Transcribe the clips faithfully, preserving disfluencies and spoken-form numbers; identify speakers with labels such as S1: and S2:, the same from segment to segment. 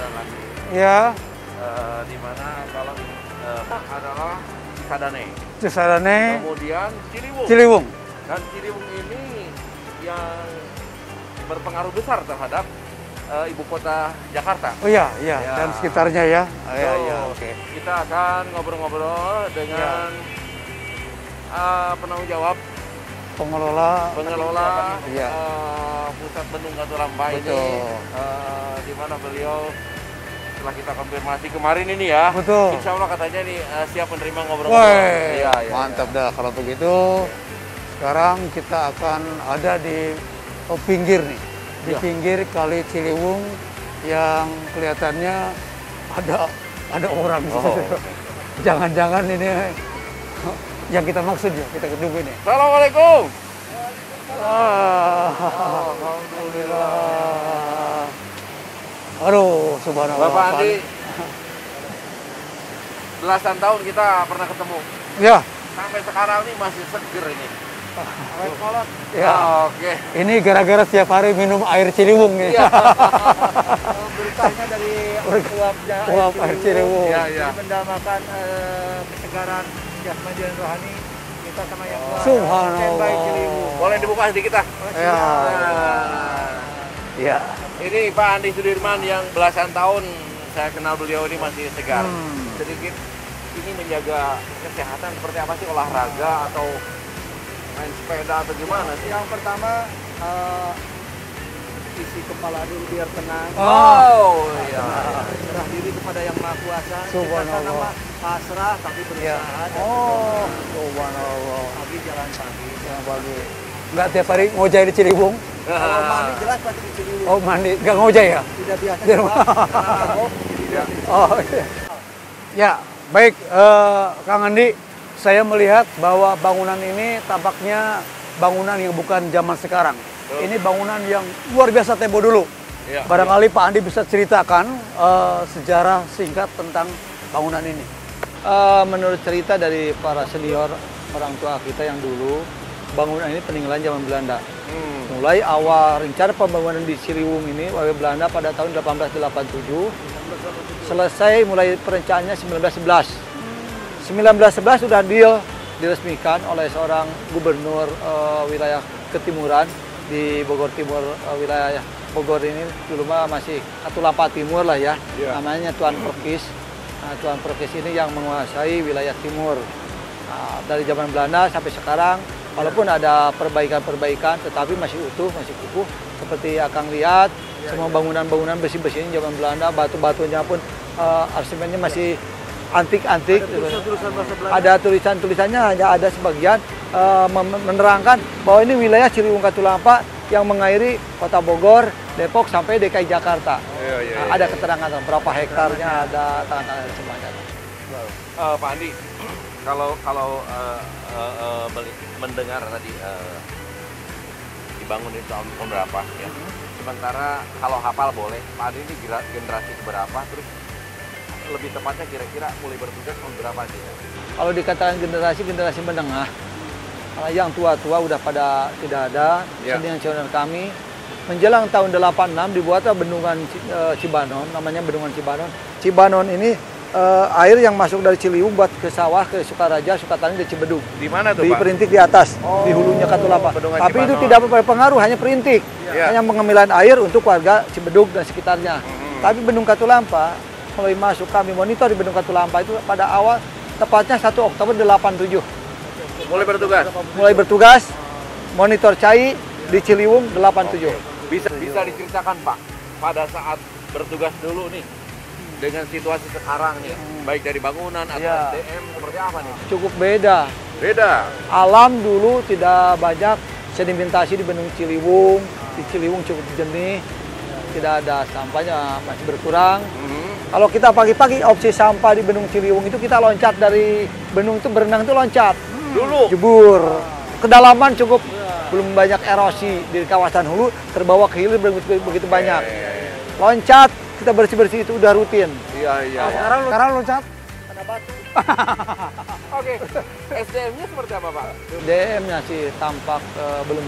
S1: lagi.
S2: Ya.
S1: Uh, di mana kalau uh, adalah Cisadane.
S2: Cisadane.
S1: Kemudian Ciliwung.
S2: Ciliwung.
S1: Dan Ciliwung ini yang berpengaruh besar terhadap uh, ibu kota Jakarta.
S2: Oh iya, iya,
S1: ya.
S2: Dan sekitarnya ya. Oh,
S1: so,
S2: iya, iya, oke. Okay.
S1: Kita akan ngobrol-ngobrol dengan ya. uh, penanggung jawab
S2: pengelola
S1: pengelola
S2: ya.
S1: uh, pusat Bendung Katulampa ini, uh, di mana beliau setelah kita konfirmasi kemarin ini ya,
S2: betul.
S1: Insya Allah katanya nih uh, siap menerima ngobrol-ngobrol.
S2: Ya, ya, mantap ya. Dah kalau begitu. Sekarang kita akan ada di oh, pinggir nih, di ya. pinggir Kali Ciliwung yang kelihatannya ada ada orang. Jangan-jangan oh. ini yang kita maksud ya, kita ketemu ini.
S1: Assalamualaikum.
S2: Ah, Alhamdulillah. Aduh, subhanallah.
S1: Bapak Andi, belasan tahun kita pernah ketemu.
S2: Ya.
S1: Sampai sekarang nih masih seger ini.
S2: Ya,
S1: oh, oke. Okay.
S2: Ini gara-gara setiap hari minum air Ciliwung nih. Ya.
S3: Beritanya dari uapnya
S2: uap air Ciliwung.
S1: Ya, ya.
S3: Mendamakan uh, kesegaran jasmani dan rohani kita sama yang tua.
S2: Subhanallah.
S1: Boleh dibuka sedikit ah?
S2: Ya. Ya.
S1: Ini Pak Andi Sudirman yang belasan tahun saya kenal beliau ini masih segar. Hmm. Sedikit ini menjaga kesehatan seperti apa sih, olahraga atau main sepeda atau gimana sih?
S3: Yang pertama uh, isi kepala dulu biar tenang.
S1: Oh, iya.
S3: Serah diri kepada Yang Maha Kuasa.
S2: Subhanallah.
S3: Pasrah tapi berusaha.
S2: Ya. Oh, subhanallah.
S3: Pagi jalan pagi.
S2: Jalan pagi. Enggak tiap hari ngojay di Ciliwung?
S3: Kalau mandi jelas pasti di Ciliwung.
S2: Oh, mandi. Enggak ngojay ya?
S3: Tidak biasa.
S2: Di rumah.
S1: Tidak.
S2: Oh, iya. Ya, baik uh, Kang Andi. Saya melihat bahwa bangunan ini tampaknya bangunan yang bukan zaman sekarang. Oh. Ini bangunan yang luar biasa tempo dulu. Ya, Barangkali ya. Pak Andi bisa ceritakan uh, sejarah singkat tentang bangunan ini.
S3: Uh, menurut cerita dari para senior orang tua kita yang dulu, bangunan ini peninggalan zaman Belanda. Hmm. Mulai awal rencana pembangunan di Ciliwung ini oleh Belanda pada tahun delapan belas delapan puluh tujuh, selesai mulai perencanaannya sembilan belas sebelas. sembilan belas sebelas sudah deal diresmikan oleh seorang gubernur uh, wilayah Ketimuran di Bogor Timur, uh, wilayah Bogor ini dulu mah masih Katulampa Timur lah ya, yeah. Namanya Tuan Perkis. Nah, Tuan Perkis ini yang menguasai wilayah timur. Nah, dari zaman Belanda sampai sekarang, walaupun ada perbaikan-perbaikan, tetapi masih utuh, masih kukuh. Seperti Akang lihat, yeah, semua bangunan-bangunan besi-besi ini zaman Belanda, batu-batunya pun uh, arsimennya masih antik-antik, ada tulisan-tulisannya, hanya ada sebagian uh, menerangkan bahwa ini wilayah Ciliwung Katulampa yang mengairi Kota Bogor, Depok sampai D K I Jakarta. Iya, iya, nah, ada iya, keterangan berapa hektarnya, ada tangan-tangan semuanya.
S1: Uh, Pak Andi, kalau kalau uh, uh, uh, mendengar tadi uh, dibangun di tahun berapa ya? Hmm. Sementara kalau hafal boleh, Pak Andi ini generasi berapa? Terus lebih tepatnya kira-kira mulai bertugas tahun berapa sih?
S3: Kalau dikatakan generasi-generasi menengah, yang tua-tua udah pada tidak ada, ya. Senior-senior kami. Menjelang tahun delapan puluh enam dibuatlah bendungan Cibanon, namanya bendungan Cibanon. Cibanon ini uh, air yang masuk dari Ciliwung buat ke sawah, ke Sukaraja, Sukatani, di Cibedug.
S1: Di mana tuh,
S3: di
S1: Pak?
S3: Perintik di atas, oh, di hulunya Katulampa. Tapi Cibanon itu tidak berpengaruh, hanya perintik. Ya. Hanya pengemilan air untuk warga Cibedug dan sekitarnya. Hmm. Tapi Bendung Katulampa mulai masuk, kami monitor di Bendung Katulampa itu pada awal, tepatnya satu Oktober delapan puluh tujuh.
S1: Mulai bertugas?
S3: Mulai bertugas, monitor cai di Ciliwung delapan puluh tujuh.
S1: Bisa, bisa diceritakan Pak, pada saat bertugas dulu nih, dengan situasi sekarang nih, hmm. baik dari bangunan atau ya. S D M, seperti apa nih?
S3: Cukup beda.
S1: Beda?
S3: Alam dulu tidak banyak sedimentasi di Bendung Ciliwung, di Ciliwung cukup jernih, tidak ada sampahnya, masih berkurang. Hmm. Kalau kita pagi-pagi opsi sampah di Bendung Ciliwung itu kita loncat dari bendung itu, berenang itu loncat.
S1: Hmm. Dulu?
S3: Jebur. Kedalaman cukup, ya. Belum banyak erosi di kawasan hulu, terbawa ke hilir begitu, begitu banyak. Ya, ya, ya. Loncat, kita bersih-bersih itu udah rutin.
S1: Iya, iya.
S2: Nah, sekarang, sekarang loncat?
S3: mana batu.
S1: Oke, S D M-nya seperti apa Pak?
S3: D M-nya sih tampak uh, belum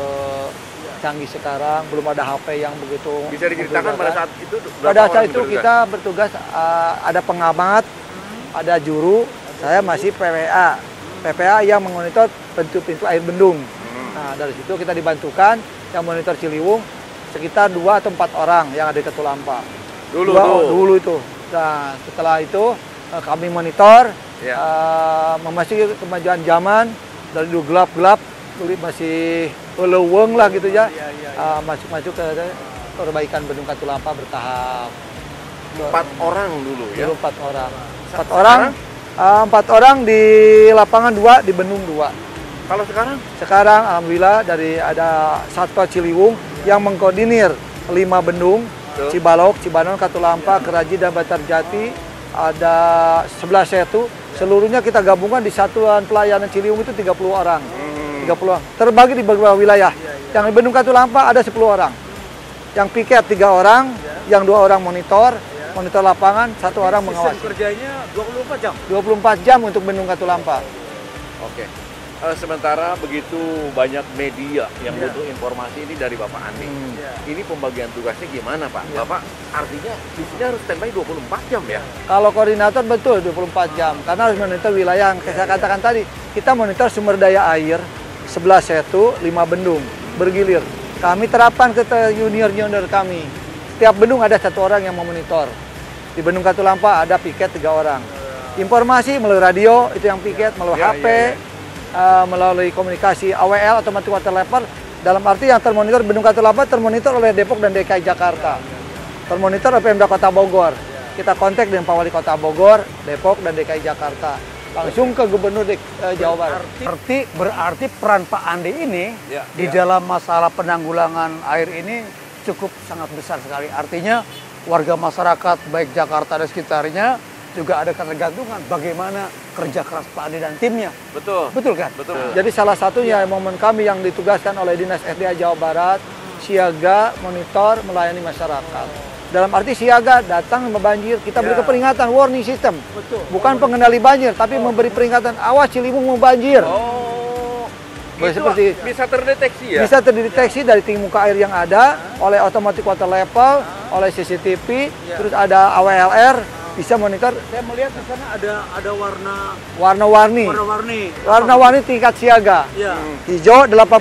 S3: secanggih sekarang, belum ada H P yang begitu.
S1: Bisa diceritakan pada saat itu?
S3: Pada saat itu kita bertugas uh, ada pengamat, hmm. ada juru, saya masih P W A. P P A yang memonitor pintu-pintu air bendung. Hmm. Nah, dari situ kita dibantukan yang monitor Ciliwung sekitar dua atau empat orang yang ada di Katulampa.
S1: Dulu
S3: dua,
S1: tuh.
S3: Dulu itu. Nah, setelah itu uh, kami monitor, ya. uh, memasuki kemajuan zaman, dari dulu gelap-gelap, dulu masih leweng lah gitu ya, ya, ya, ya. Uh, masuk-masuk ke perbaikan bendung Katulampa bertahap.
S1: Empat orang dulu ya?
S3: Dulu empat orang. Empat orang, uh, empat orang di lapangan dua, di bendung dua.
S1: Kalau sekarang?
S3: Sekarang alhamdulillah dari ada Satwa Ciliwung yang mengkoordinir lima bendung, Tuh. Cibalok, Cibanon, Katulampa, Keraji, dan Bantarjati, ada sebelas setu, seluruhnya kita gabungkan di Satuan Pelayanan Ciliwung itu tiga puluh orang. Hmm. tiga puluh orang. Terbagi di beberapa wilayah. Yang di Bendung Katulampa ada sepuluh orang. Yang piket tiga orang, yang dua orang monitor, monitor lapangan, satu orang mengawasi.
S2: Sistem kerjanya dua puluh empat jam?
S3: dua puluh empat jam untuk Bendung Katulampa.
S1: Oke. Uh, sementara begitu banyak media yang yeah. butuh informasi ini dari Bapak Andi. Hmm. Yeah. Ini pembagian tugasnya gimana Pak? Yeah. Bapak artinya di sini harus standby dua puluh empat jam ya?
S3: Kalau koordinator betul dua puluh empat jam. Karena harus monitor wilayah yang saya katakan tadi. Kita monitor sumber daya air, sebelas setu, lima bendung, bergilir. Kami terapkan ke junior-junior kami. Setiap bendung ada satu orang yang memonitor. Di Bendung Katulampa ada piket tiga orang. Informasi melalui radio, itu yang piket, melalui yeah, H P. Yeah, yeah. Uh, melalui komunikasi A W L, automatic water level, dalam arti yang termonitor Bendung Katulampa termonitor oleh Depok dan D K I Jakarta, termonitor oleh Pemda Kota Bogor. Kita kontak dengan Pak Wali Kota Bogor, Depok, dan D K I Jakarta, langsung ke Gubernur de, uh, Jawa Barat.
S2: Berarti, berarti peran Pak Andi ini ya, di ya. dalam masalah penanggulangan air ini cukup sangat besar sekali. Artinya warga masyarakat baik Jakarta dan sekitarnya juga ada ketergantungan bagaimana kerja keras Pak Andi dan timnya.
S1: Betul.
S2: Betul kan?
S1: Betul.
S3: Jadi salah satunya ya. momen kami yang ditugaskan oleh Dinas S D A Jawa Barat, siaga, monitor, melayani masyarakat. Dalam arti siaga, datang membanjir, kita ya. beri peringatan, warning system.
S2: Betul.
S3: Bukan pengendali banjir, tapi oh. memberi peringatan, awas Ciliwung mau banjir.
S1: Oh.
S3: Itu seperti
S1: bisa terdeteksi ya?
S3: Bisa terdeteksi ya. dari tinggi muka air yang ada, oleh automatic water level, oleh C C T V, ya. terus ada A W L R, bisa monitor.
S2: Saya melihat di sana ada ada warna
S3: warna-warni.
S2: Warna-warni.
S3: Warna-warni tingkat siaga.
S2: Ya.
S3: Hijau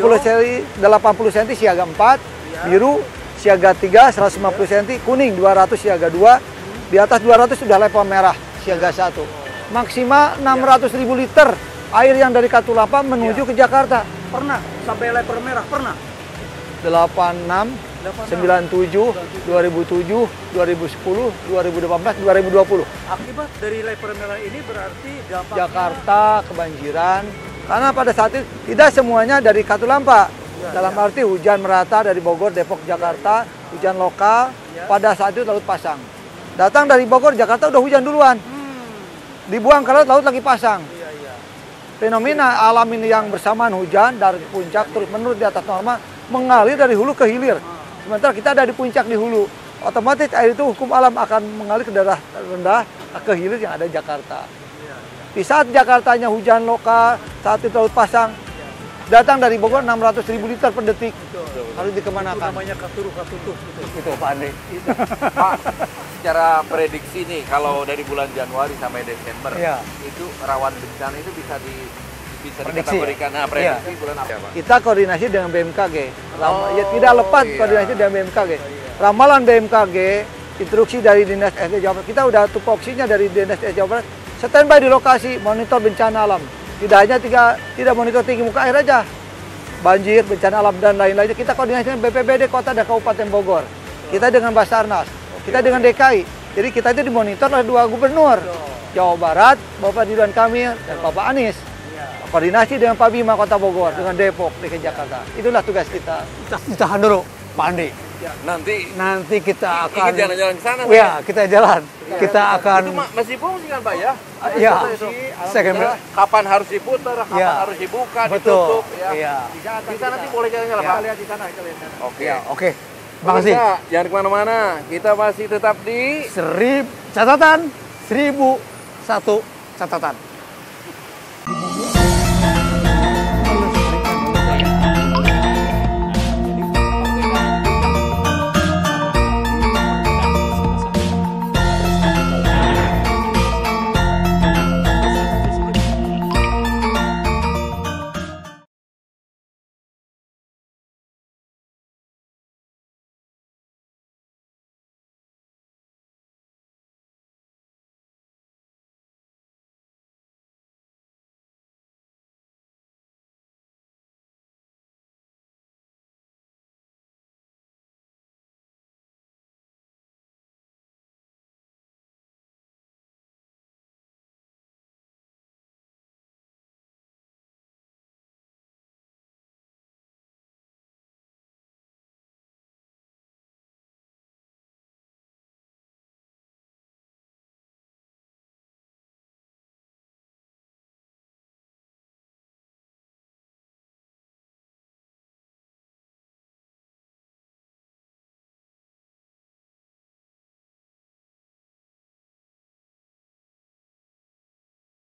S3: delapan puluh sentimeter siaga empat, ya. Biru siaga tiga seratus lima puluh sentimeter, kuning dua ratus siaga dua. Di atas dua ratus sudah level merah siaga satu. Maksimal enam ratus ribu liter air yang dari Katulampa menuju ya. ke Jakarta.
S2: Pernah sampai level merah pernah.
S3: delapan puluh enam sembilan puluh tujuh, dua ribu tujuh, dua ribu sepuluh, dua ribu delapan belas, dua ribu dua puluh.
S2: Akibat dari leper merah ini berarti dampaknya
S3: Jakarta kebanjiran. Karena pada saat itu tidak semuanya dari Katulampa. Ya, Dalam ya. arti hujan merata dari Bogor, Depok, Jakarta, hujan lokal. Ya. Pada saat itu laut pasang. Datang dari Bogor, Jakarta udah hujan duluan. Hmm. Dibuang ke laut, laut lagi pasang. Ya, ya. Fenomena alam ini yang bersamaan hujan dari puncak terus menurun di atas norma mengalir dari hulu ke hilir. Sementara kita ada di puncak di hulu, otomatis air itu hukum alam akan mengalir ke daerah rendah, ke hilir yang ada di Jakarta. Di saat Jakartanya hujan lokal, saat itu laut pasang, datang dari Bogor enam ratus ribu liter per detik. Harus dikemanakan.
S2: Itu namanya katuru katutuh.
S3: Itu Pak Andi.
S1: Pak, secara prediksi nih, kalau dari bulan Januari sampai Desember,
S2: ya.
S1: itu rawan bencana itu bisa di bisa
S2: prediksi,
S1: dikategorikan nah, prediksi ya. bulan apa ya, Pak?
S3: Kita koordinasi dengan B M K G. Ram
S1: oh,
S3: ya, tidak lepas
S1: iya.
S3: koordinasi dengan B M K G. Ramalan B M K G, instruksi dari Dinas S D A Jawa Barat. Kita udah tupoksinya dari Dinas S D A Jawa Barat. Standby di lokasi, monitor bencana alam. Tidak hanya tiga, tidak monitor tinggi muka air aja. Banjir, bencana alam, dan lain-lainnya. Kita koordinasi dengan B P B D Kota dan Kabupaten Bogor. Kita dengan Basarnas. Kita dengan D K I. Jadi kita itu dimonitor oleh dua gubernur. Jawa Barat, Bapak Ridwan Kamil, dan Bapak Anies. Koordinasi dengan Pak Bima Kota Bogor, dengan Depok, D K I Jakarta. Itulah tugas kita.
S2: Ditahan dulu, Pak Andi.
S1: Ya, nanti
S2: nanti kita akan
S1: ingin jalan-jalan ke sana.
S2: Ya, kita jalan. Ya, kita ya, akan
S1: itu masih fungsi kan, Pak ya?
S2: Ya. Saya
S1: kapan harus diputar, kapan ya. harus dibuka,
S2: betul.
S1: ditutup ya.
S2: Ya.
S1: Di sana nanti boleh jalan-jalan, Pak.
S3: Lihat di sana, kita lihat.
S1: Oke.
S2: Ya, oke. Makasih.
S1: Jangan kemana-mana. Kita masih tetap di
S2: Serib catatan seribu satu catatan.